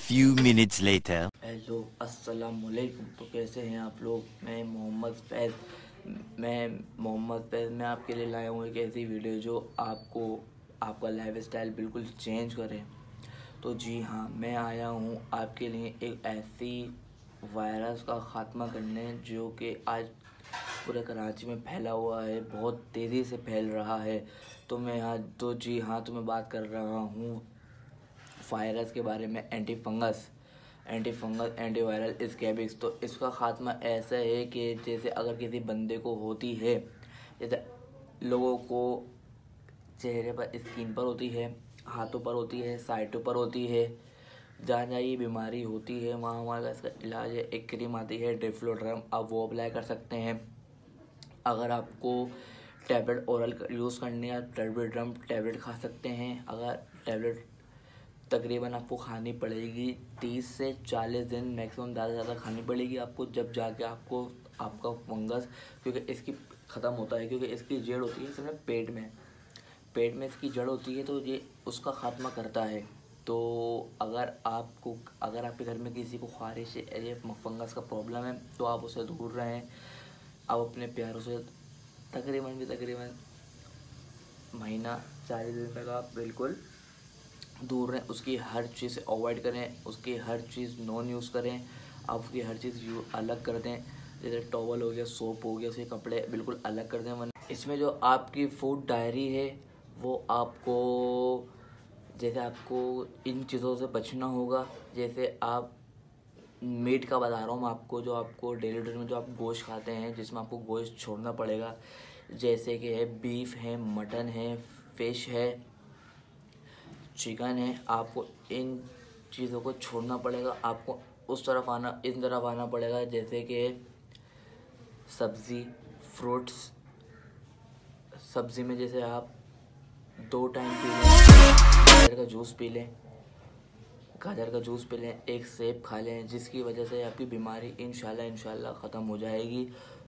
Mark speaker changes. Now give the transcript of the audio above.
Speaker 1: few minutes later.
Speaker 2: Hello अस्सलाम वालेकुम। तो कैसे हैं आप लोग? मैं मोहम्मद फैज़ मैं आपके लिए लाया हूँ एक ऐसी वीडियो जो आपको आपका लाइफ स्टाइल बिल्कुल चेंज करे। तो जी हाँ, मैं आया हूँ आपके लिए एक ऐसी वायरस का ख़ात्मा करने जो कि आज पूरे कराची में फैला हुआ है, बहुत तेज़ी से फैल रहा है। तो मैं बात कर रहा हूँ वायरस के बारे में, एंटीवायरल स्कैबिस। तो इसका ख़ात्मा ऐसा है कि जैसे अगर किसी बंदे को होती है, जैसे लोगों को चेहरे पर, स्किन पर होती है, हाथों पर होती है, साइटों पर होती है, जहाँ जहाँ ये बीमारी होती है वहाँ वहाँ का इसका इलाज है। एक क्रीम आती है डेफ्लोड्रम, आप वो अप्लाई कर सकते हैं। अगर आपको टैबलेट ओरल यूज़ करनी है, आप डेफ्लोड्रम टैबलेट खा सकते हैं। अगर टैबलेट तकरीबन आपको खानी पड़ेगी 30 से 40 दिन मैक्सिमम, ज़्यादा से ज़्यादा खानी पड़ेगी आपको, जब जाके आपको आपका फंगस, क्योंकि इसकी ख़त्म होता है, क्योंकि इसकी जड़ होती है सिर्फ पेट में इसकी जड़ होती है, तो ये उसका ख़ात्मा करता है। तो अगर आपके घर में किसी को ख़ारिश या फंगस का प्रॉब्लम है तो आप उससे दूर रहें। आप अपने प्यारों से तकरीबन महीना 40 दिन तक आप बिल्कुल दूर रहें। उसकी हर चीज़ से अवॉइड करें, उसकी हर चीज़ नॉन यूज़ करें। आप उसकी हर चीज़ अलग कर दें, जैसे टॉवल हो गया, सोप हो गया, उसके कपड़े बिल्कुल अलग कर दें। वरना इसमें जो आपकी फूड डायरी है वो आपको, जैसे आपको इन चीज़ों से बचना होगा। जैसे आप मीट का बता रहा हूँ मैं आपको, जो आपको डेली रूटीन में जो आप गोश्त खाते हैं, जिसमें आपको गोश्त छोड़ना पड़ेगा, जैसे कि है बीफ है, मटन है, फिश है, चिकन है। आपको इन चीज़ों को छोड़ना पड़ेगा। आपको इन तरफ आना पड़ेगा, जैसे कि सब्ज़ी, फ्रूट्स। सब्ज़ी में जैसे आप 2 टाइम पी लें, गाजर का जूस पी लें, एक सेब खा लें, जिसकी वजह से आपकी बीमारी इंशाल्लाह ख़त्म हो जाएगी।